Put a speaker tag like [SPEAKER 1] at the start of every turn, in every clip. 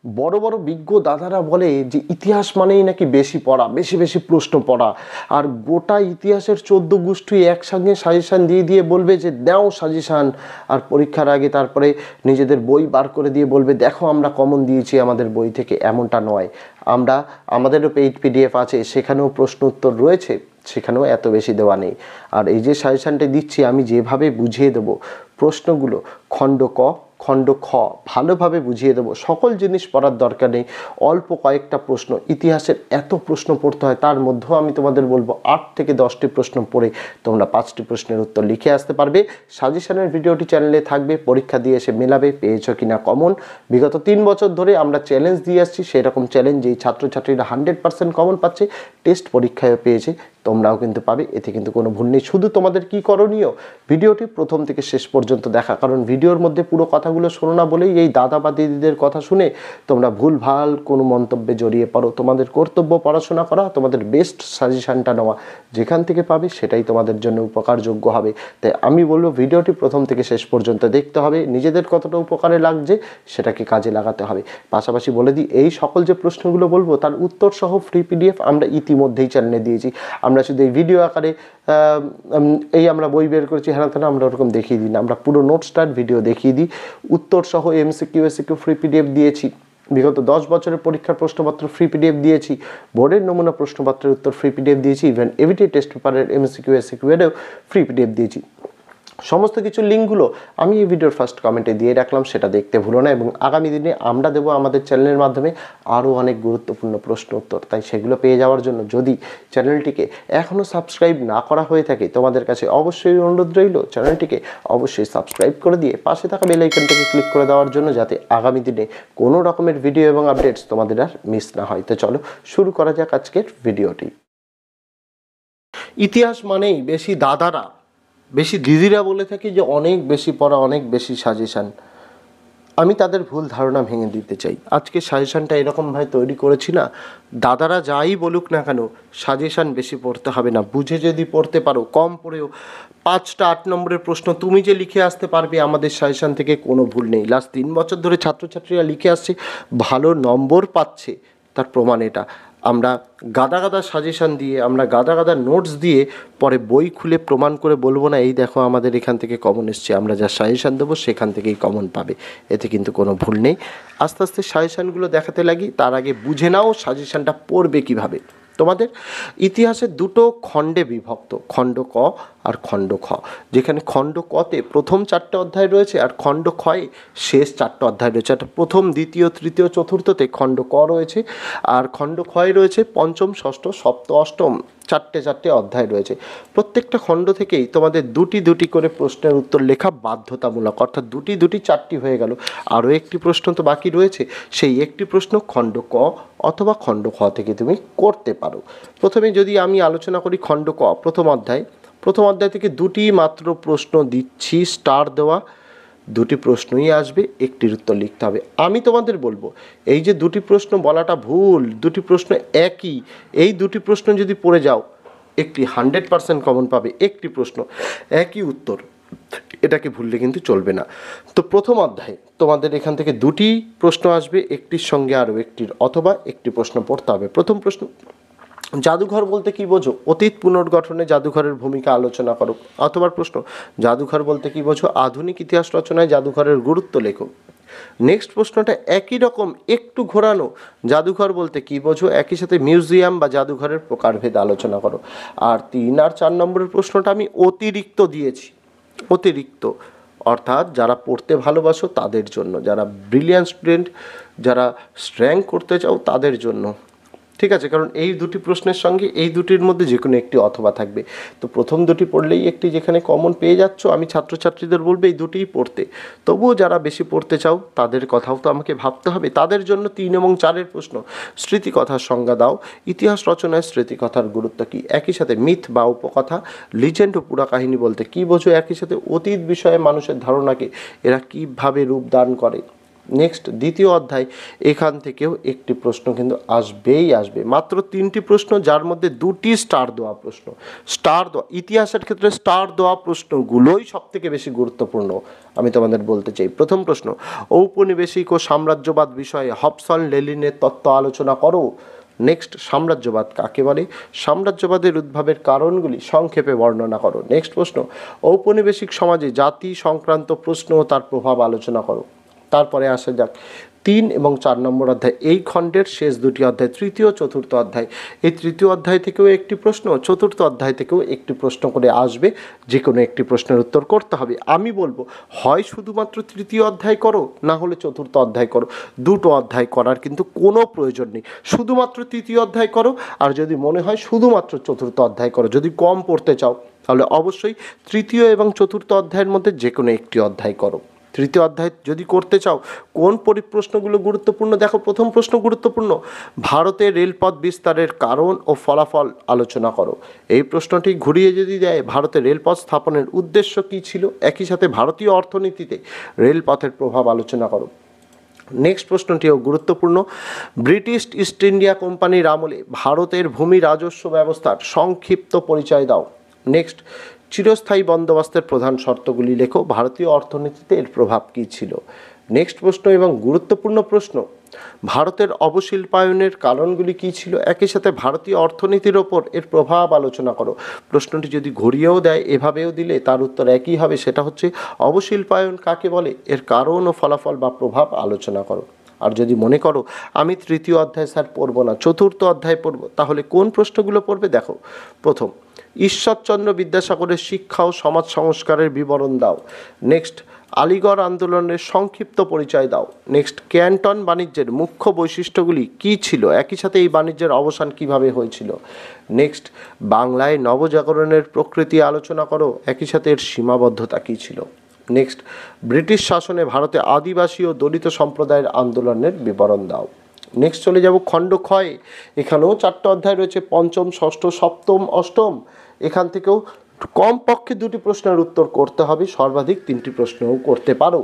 [SPEAKER 1] বড় বড় বিজ্ঞ দাদারা বলে যে ইতিহাস মানেই নাকি বেশি পড়া, বেশি বেশি প্রশ্ন পড়া, আর গোটা ইতিহাসের 14 গোষ্ঠী একসঙ্গে সাজেশান দিয়ে দিয়ে বলবে যে দাও সাজেশান, আর পরীক্ষার আগে তারপরে নিজেদের বই বার করে দিয়ে বলবে দেখো আমরা কমন দিয়েছি আমাদের বই থেকে। এমনটা নয়, আমাদেরও পেইড পিডিএফ আছে, সেখানেও প্রশ্ন উত্তর রয়েছে, সেখানেও এত বেশি দেওয়া নেই। আর এই যে সাজেশানটা দিচ্ছি আমি যেভাবে বুঝিয়ে দেবো প্রশ্নগুলো, খণ্ড ক খণ্ড খ ভালোভাবে বুঝিয়ে দেবো, সকল জিনিস পড়ার দরকার নেই। অল্প কয়েকটা প্রশ্ন, ইতিহাসের এত প্রশ্ন পড়তে হয়, তার মধ্যেও আমি তোমাদের বলবো 8 থেকে 10টি প্রশ্ন পড়ে তোমরা 5টি প্রশ্নের উত্তর লিখে আসতে পারবে। সাজেশনের ভিডিওটি চ্যানেলে থাকবে, পরীক্ষা দিয়ে এসে মেলাবে পেয়েছো কিনা কমন। বিগত 3 বছর ধরে আমরা চ্যালেঞ্জ দিয়ে আসছি, সেরকম চ্যালেঞ্জ এই ছাত্রছাত্রীরা 100% কমন পাচ্ছে, টেস্ট পরীক্ষায়ও পেয়েছে, তোমরাও কিন্তু পাবে, এতে কিন্তু কোনো ভুল নেই। শুধু তোমাদের কি করণীয়, ভিডিওটি প্রথম থেকে শেষ পর্যন্ত দেখা, কারণ ভিডিওর মধ্যে পুরো কথাগুলো শোনো না বলেই এই দাদা বা দিদিদের কথা শুনে তোমরা ভুলভাল কোনো মন্তব্যে জড়িয়ে পড়ো। তোমাদের কর্তব্য পড়াশোনা করা, তোমাদের বেস্ট সাজেশানটা নেওয়া, যেখান থেকে পাবে সেটাই তোমাদের জন্য উপকারযোগ্য হবে। তাই আমি বলবো ভিডিওটি প্রথম থেকে শেষ পর্যন্ত দেখতে হবে, নিজেদের কতটা উপকারে লাগছে সেটাকে কাজে লাগাতে হবে। পাশাপাশি বলে দিই, এই সকল যে প্রশ্নগুলো বলবো তার উত্তর সহ ফ্রি পিডিএফ আমরা ইতিমধ্যেই চ্যানেলে দিয়েছি। আমরা শুধু এই ভিডিও আকারে এই আমরা বই বের করেছি হ্যাঁ না, আমরা ওরকম দেখিয়ে দিই না, আমরা পুরো নোটসটার ভিডিও দেখিয়ে দিই, উত্তর সহ এমসিকিউ এসিকিউ ফ্রি পিডিএফ দিয়েছি, বিগত 10 বছরের পরীক্ষার প্রশ্নপত্র ফ্রি পিডিএফ দিয়েছি, বোর্ডের নমুনা প্রশ্নপত্রের উত্তর ফ্রি পিডিএফ দিয়েছি, ইভেন এভিটি টেস্ট পেপারের এমসিকিউ এসিকিউ এরও ফ্রি পিডিএফ দিয়েছি। সমস্ত কিছু লিঙ্কগুলো আমি এই ভিডিওর ফার্স্ট কমেন্টে দিয়ে রাখলাম, সেটা দেখতে ভুলো না। এবং আগামী দিনে আমরা দেবো আমাদের চ্যানেলের মাধ্যমে আরও অনেক গুরুত্বপূর্ণ প্রশ্ন উত্তর, তাই সেগুলো পেয়ে যাওয়ার জন্য যদি চ্যানেলটিকে এখনও সাবস্ক্রাইব না করা হয়ে থাকে তোমাদের কাছে অবশ্যই অনুরোধ রইল চ্যানেলটিকে অবশ্যই সাবস্ক্রাইব করে দিয়ে পাশে থাকা বেল আইকনটাকে ক্লিক করে দেওয়ার জন্য, যাতে আগামী দিনে কোনো রকমের ভিডিও এবং আপডেটস তোমাদের আর মিস না হয়। তো চলো শুরু করা যাক আজকের ভিডিওটি। ইতিহাস মানেই বেশি দাদারা, বেশি দিদিরা বলে থাকি যে অনেক বেশি পড়া, অনেক বেশি সাজেশান। আমি তাদের ভুল ধারণা ভেঙে দিতে চাই। আজকে সাজেশানটা এরকমভাবে তৈরি করেছি না, দাদারা যাই বলুক না কেন সাজেশান বেশি পড়তে হবে না, বুঝে যদি পড়তে পারো, কম পড়েও 5টা 8 নম্বরের প্রশ্ন তুমি যে লিখে আসতে পারবে আমাদের সাজেশান থেকে, কোনো ভুল নেই। লাস্ট 3 বছর ধরে ছাত্রছাত্রীরা লিখে আসছে, ভালো নম্বর পাচ্ছে, তার প্রমাণ এটা। আমরা গাদা গাদা সাজেশান দিয়ে, আমরা গাদা গাদা নোটস দিয়ে পরে বই খুলে প্রমাণ করে বলবো না এই দেখো আমাদের এখান থেকে কমন এসছে, আমরা যা সাজেশান দেবো সেখান থেকেই কমন পাবে, এতে কিন্তু কোনো ভুল নেই। আস্তে আস্তে সাজেশানগুলো দেখাতে লাগি, তার আগে বুঝে নাও সাজেশানটা পড়বে কিভাবে। তোমাদের ইতিহাসের 2টো খণ্ডে বিভক্ত, খণ্ড ক আর খণ্ড খ, যেখানে খণ্ড কতে প্রথম 4টে অধ্যায় রয়েছে আর খণ্ড খয়ে শেষ 4টে অধ্যায় রয়েছে। অর্থাৎ প্রথম, দ্বিতীয়, তৃতীয়, চতুর্থতে খণ্ড ক রয়েছে, আর খণ্ড খয়ে রয়েছে পঞ্চম, ষষ্ঠ, সপ্তম, অষ্টম, 4টে অধ্যায় রয়েছে। প্রত্যেকটা খণ্ড থেকেই তোমাদের 2টি করে প্রশ্নের উত্তর লেখা বাধ্যতামূলক, অর্থাৎ 2টি 4টি হয়ে গেল। আরও একটি প্রশ্ন তো বাকি রয়েছে, সেই একটি প্রশ্ন খণ্ড ক অথবা খণ্ড খ থেকে তুমি করতে পারো। প্রথমে যদি আমি আলোচনা করি খণ্ড ক, প্রথম অধ্যায় থেকে 2টি মাত্র প্রশ্ন দিচ্ছি, স্টার দেওয়া, 2টি প্রশ্নই আসবে, একটির উত্তর লিখতে হবে। আমি তোমাদের বলবো এই যে 2টি প্রশ্ন বলাটা ভুল, 2টি প্রশ্ন একই, এই 2টি প্রশ্ন যদি পড়ে যাও একটি 100% কমন পাবে, একটি প্রশ্ন একই উত্তর, এটাকে ভুললে কিন্তু চলবে না। তো প্রথম অধ্যায়ে তোমাদের এখান থেকে 2টি প্রশ্ন আসবে, একটির সঙ্গে আরও একটির অথবা একটি প্রশ্ন পড়তে হবে। প্রথম প্রশ্ন, জাদুঘর বলতে কি বোঝো? অতীত পুনর্গঠনে জাদুঘরের ভূমিকা আলোচনা করো। অথবা প্রশ্ন, জাদুঘর বলতে কি বোঝো? আধুনিক ইতিহাস রচনায় জাদুঘরের গুরুত্ব লেখো। নেক্সট প্রশ্নটা একই রকম, একটু ঘোরানো, জাদুঘর বলতে কি বোঝো? একই সাথে মিউজিয়াম বা জাদুঘরের প্রকারভেদ আলোচনা করো। আর 3 আর 4 নম্বরের প্রশ্নটা আমি অতিরিক্ত দিয়েছি, অতিরিক্ত অর্থাৎ যারা পড়তে ভালোবাসো তাদের জন্য, যারা ব্রিলিয়ান্ট স্টুডেন্ট, যারা র্যাঙ্ক করতে চাও তাদের জন্য, ঠিক আছে? কারণ এই 2টি প্রশ্নের সঙ্গে এই 2টির মধ্যে যে কোনো একটি অথবা থাকবে। তো প্রথম 2টি পড়লেই একটি যেখানে কমন পেয়ে যাচ্ছ, আমি ছাত্রছাত্রীদের বলবো এই 2টিই পড়তে। তবুও যারা বেশি পড়তে চাও তাদের কথাও তো আমাকে ভাবতে হবে, তাদের জন্য 3 এবং 4-এর প্রশ্ন, স্মৃতিকথার সংজ্ঞা দাও, ইতিহাস রচনায় স্মৃতিকথার গুরুত্ব কী, একই সাথে মিথ বা উপকথা, লিজেন্ড ও পুরা কাহিনী বলতে কী বোঝো, একই সাথে অতীত বিষয়ে মানুষের ধারণাকে এরা কীভাবে রূপদান করে, নেক্সট দ্বিতীয় অধ্যায়, এখান থেকেও একটি প্রশ্ন কিন্তু আসবেই আসবে। মাত্র 3টি প্রশ্ন, যার মধ্যে 2টি স্টার দেওয়া প্রশ্ন। স্টার দেওয়া, ইতিহাসের ক্ষেত্রে স্টার দেওয়া প্রশ্নগুলোই সবথেকে বেশি গুরুত্বপূর্ণ আমি তোমাদের বলতে চাই। প্রথম প্রশ্ন, ঔপনিবেশিক ও সাম্রাজ্যবাদ বিষয়ে হবসন লেনিনের তত্ত্ব আলোচনা করো। নেক্সট, সাম্রাজ্যবাদ কাকে বলে? সাম্রাজ্যবাদের উদ্ভবের কারণগুলি সংক্ষেপে বর্ণনা করো। নেক্সট প্রশ্ন, ঔপনিবেশিক সমাজে জাতি সংক্রান্ত প্রশ্ন ও তার প্রভাব আলোচনা করো। তারপরে আসা যাক 3 এবং 4 নম্বর অধ্যায়, এই খণ্ডের শেষ দুটি অধ্যায়, তৃতীয় চতুর্থ অধ্যায়। এই তৃতীয় অধ্যায় থেকেও একটি প্রশ্ন, চতুর্থ অধ্যায় থেকেও একটি প্রশ্ন করে আসবে, যে কোনো একটি প্রশ্নের উত্তর করতে হবে। আমি বলবো হয় শুধুমাত্র তৃতীয় অধ্যায় করো, না হলে চতুর্থ অধ্যায় করো, দুটো অধ্যায় করার কিন্তু কোনো প্রয়োজন নেই। শুধুমাত্র তৃতীয় অধ্যায় করো, আর যদি মনে হয় শুধুমাত্র চতুর্থ অধ্যায় করো। যদি কম পড়তে চাও তাহলে অবশ্যই তৃতীয় এবং চতুর্থ অধ্যায়ের মধ্যে যে কোনো একটি অধ্যায় করো। তৃতীয় অধ্যায় যদি করতে চাও, কোন পরিপ্রশ্নগুলো গুরুত্বপূর্ণ? দেখো, প্রথম প্রশ্ন গুরুত্বপূর্ণ, ভারতের রেলপথ বিস্তারের কারণ ও ফলাফল আলোচনা করো। এই প্রশ্নটি ঘুরিয়ে যদি দেয়, ভারতের রেলপথ স্থাপনের উদ্দেশ্য কী ছিল, একই সাথে ভারতীয় অর্থনীতিতে রেলপথের প্রভাব আলোচনা করো। নেক্সট প্রশ্নটিও গুরুত্বপূর্ণ, ব্রিটিশ ইস্ট ইন্ডিয়া কোম্পানির আমলে ভারতের ভূমি রাজস্ব ব্যবস্থার সংক্ষিপ্ত পরিচয় দাও। নেক্সট, চিরস্থায়ী বন্দোবস্তের প্রধান শর্তগুলি লেখো, ভারতীয় অর্থনীতিতে এর প্রভাব কী ছিল। নেক্সট প্রশ্ন এবং গুরুত্বপূর্ণ প্রশ্ন, ভারতের অবশিল্পায়নের কারণগুলি কী ছিল, একই সাথে ভারতীয় অর্থনীতির ওপর এর প্রভাব আলোচনা করো। প্রশ্নটি যদি ঘুরিয়েও দেয়, এভাবেও দিলে তার উত্তর একই হবে, সেটা হচ্ছে অবশিল্পায়ন কাকে বলে, এর কারণ ও ফলাফল বা প্রভাব আলোচনা করো। আর যদি মনে করো আমি তৃতীয় অধ্যায় স্যার পড়বো না, চতুর্থ অধ্যায় পড়বো, তাহলে কোন প্রশ্নগুলো পড়বে? দেখো, প্রথম, ঈশ্বরচন্দ্র বিদ্যাসাগরের শিক্ষা ও সমাজ সংস্কারের বিবরণ দাও। নেক্সট, আলিগড় আন্দোলনের সংক্ষিপ্ত পরিচয় দাও। নেক্সট, ক্যান্টন বাণিজ্যের মুখ্য বৈশিষ্ট্যগুলি কী ছিল, একই সাথে এই বাণিজ্যের অবসান কিভাবে হয়েছিল। নেক্সট, বাংলায় নবজাগরণের প্রকৃতি আলোচনা করো, একই সাথে এর সীমাবদ্ধতা কী ছিল। নেক্সট, ব্রিটিশ শাসনে ভারতে আদিবাসী ও দলিত সম্প্রদায়ের আন্দোলনের বিবরণ দাও। নেক্সট চলে যাব খণ্ড ক্ষয়, এখানেও 4টা অধ্যায় রয়েছে, পঞ্চম, ষষ্ঠ, সপ্তম, অষ্টম। এখান থেকেও কমপক্ষে 2টি প্রশ্নের উত্তর করতে হবে, সর্বাধিক 3টি প্রশ্নও করতে পারো।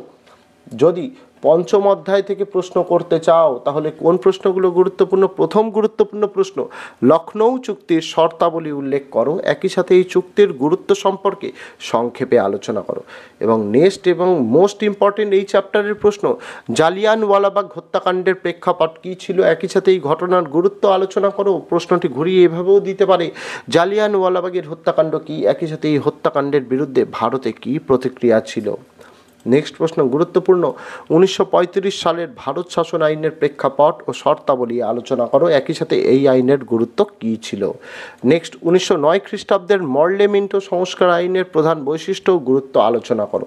[SPEAKER 1] যদি পঞ্চম অধ্যায় থেকে প্রশ্ন করতে চাও, তাহলে কোন প্রশ্নগুলো গুরুত্বপূর্ণ? প্রথম গুরুত্বপূর্ণ প্রশ্ন, লখনৌ চুক্তির শর্তাবলী উল্লেখ করো, একই সাথে এই চুক্তির গুরুত্ব সম্পর্কে সংক্ষেপে আলোচনা করো। এবং নেক্সট এবং মোস্ট ইম্পর্টেন্ট এই চ্যাপ্টারের প্রশ্ন, জালিয়ানওয়ালাবাগ হত্যাকাণ্ডের প্রেক্ষাপট কী ছিল, একই সাথে এই ঘটনার গুরুত্ব আলোচনা করো। প্রশ্নটি ঘুরিয়ে এভাবেও দিতে পারে, জালিয়ানওয়ালাবাগের হত্যাকাণ্ড কী, একই সাথে এই হত্যাকাণ্ডের বিরুদ্ধে ভারতে কী প্রতিক্রিয়া ছিল। নেক্সট প্রশ্ন গুরুত্বপূর্ণ, 1935 সালের ভারত শাসন আইনের প্রেক্ষাপট ও শর্তাবলী আলোচনা করো, একই সাথে এই আইনের গুরুত্ব কী ছিল। নেক্সট, 1909 খ্রিস্টাব্দের মর্লে মিন্টো সংস্কার আইনের প্রধান বৈশিষ্ট্য ও গুরুত্ব আলোচনা করো।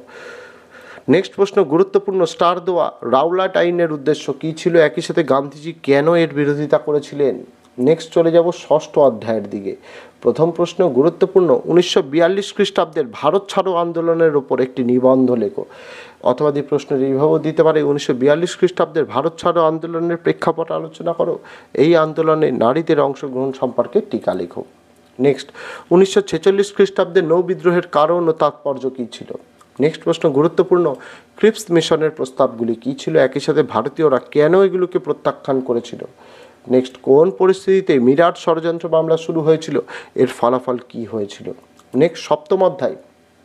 [SPEAKER 1] নেক্সট প্রশ্ন গুরুত্বপূর্ণ, স্টার দেওয়া, রাওলাট আইনের উদ্দেশ্য কী ছিল, একই সাথে গান্ধীজি কেন এর বিরোধিতা করেছিলেন। নেক্সট চলে যাব ষষ্ঠ অধ্যায়ের দিকে। প্রথম প্রশ্ন গুরুত্বপূর্ণ, 1942 খ্রিস্টাব্দের ভারত ছাড়ো আন্দোলনের ওপর একটি নিবন্ধ লেখো। অথবা এই প্রশ্নের এইভাবেও দিতে পারে, 1942 খ্রিস্টাব্দের ভারত ছাড়ো আন্দোলনের প্রেক্ষাপট আলোচনা করো, এই আন্দোলনে নারীদের অংশগ্রহণ সম্পর্কে টিকা লেখো। নেক্সট, 1946 খ্রিস্টাব্দের নৌ বিদ্রোহের কারণ ও তাৎপর্য কী ছিল। নেক্সট প্রশ্ন গুরুত্বপূর্ণ, ক্রিপস মিশনের প্রস্তাবগুলি কী ছিল, একই সাথে ভারতীয়রা কেন এগুলোকে প্রত্যাখ্যান করেছিল। নেক্সট, কোন পরিস্থিতিতে মিরাট ষড়যন্ত্র মামলা শুরু হয়েছিল, এর ফলাফল কী হয়েছিল। নেক্সট সপ্তম অধ্যায়,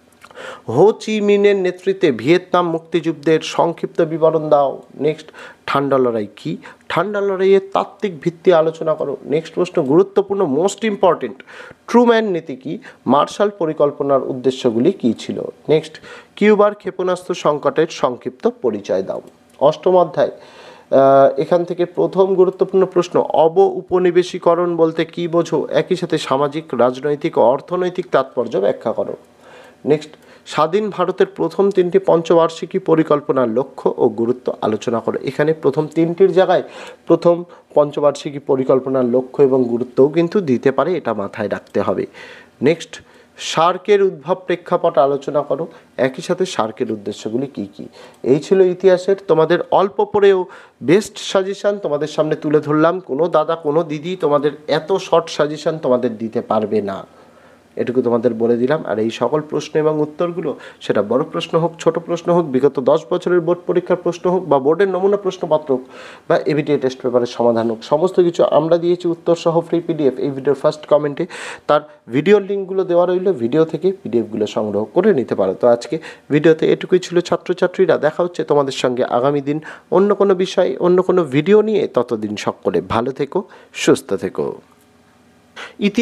[SPEAKER 1] হো চি মিনের নেতৃত্বে ভিয়েতনাম মুক্তিযুদ্ধের সংক্ষিপ্ত বিবরণ দাও। নেক্সট, ঠান্ডা লড়াই কী, ঠান্ডা লড়াইয়ের তাত্ত্বিক ভিত্তি আলোচনা করো। নেক্সট প্রশ্ন গুরুত্বপূর্ণ, মোস্ট ইম্পর্টেন্ট, ট্রুম্যান নীতি কী, মার্শাল পরিকল্পনার উদ্দেশ্যগুলি কী ছিল। নেক্সট, কিউবার ক্ষেপণাস্ত্র সংকটের সংক্ষিপ্ত পরিচয় দাও। অষ্টম অধ্যায়, এখান থেকে প্রথম গুরুত্বপূর্ণ প্রশ্ন, উপনিবেশীকরণ বলতে কী বোঝো, একই সাথে সামাজিক, রাজনৈতিক ও অর্থনৈতিক তাৎপর্য ব্যাখ্যা করো। নেক্সট, স্বাধীন ভারতের প্রথম 3টি পঞ্চবার্ষিকী পরিকল্পনার লক্ষ্য ও গুরুত্ব আলোচনা করো। এখানে প্রথম 3টির জায়গায় প্রথম পঞ্চবার্ষিকী পরিকল্পনার লক্ষ্য এবং গুরুত্বও কিন্তু দিতে পারে, এটা মাথায় রাখতে হবে। নেক্সট, সার্কের উদ্ভব প্রেক্ষাপট আলোচনা করো, একই সাথে সার্কের উদ্দেশ্যগুলি কী কী। এই ছিল ইতিহাসের তোমাদের অল্প পরেও বেস্ট সাজেশান তোমাদের সামনে তুলে ধরলাম। কোনো দাদা কোনো দিদি তোমাদের এত শর্ট সাজেশান তোমাদের দিতে পারবে না। এটুকু তোমাদের বলে দিলাম। আর এই সকল প্রশ্ন এবং উত্তরগুলো সেটা বড় প্রশ্ন হোক, ছোট প্রশ্ন হোক, বিগত 10 বছরের বোর্ড পরীক্ষার প্রশ্ন হোক, বা বোর্ডের নমুনা প্রশ্নপত্র হোক, বা এবিটিএ টেস্ট পেপারের সমাধান হোক, সমস্ত কিছু আমরা দিয়েছি উত্তর সহ ফ্রি পিডিএফ। এই ভিডিওর ফার্স্ট কমেন্টে তার ভিডিওর লিঙ্কগুলো দেওয়া রইল, ভিডিও থেকে পিডিএফগুলো সংগ্রহ করে নিতে পারো। তো আজকে ভিডিওতে এটুকুই ছিল ছাত্রছাত্রীরা। দেখা হচ্ছে তোমাদের সঙ্গে আগামী দিন অন্য কোনো বিষয়, অন্য কোনো ভিডিও নিয়ে। ততদিন সকলে ভালো থেকো, সুস্থ থেকো। ইতিহাস